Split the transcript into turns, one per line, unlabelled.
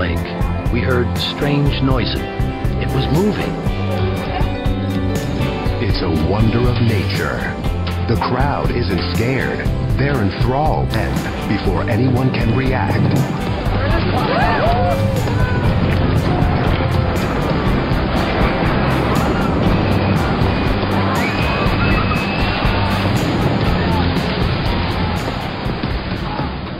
lake. We heard strange noises. It was moving.
It's a wonder of nature. The crowd isn't scared. They're enthralled, and before anyone can react,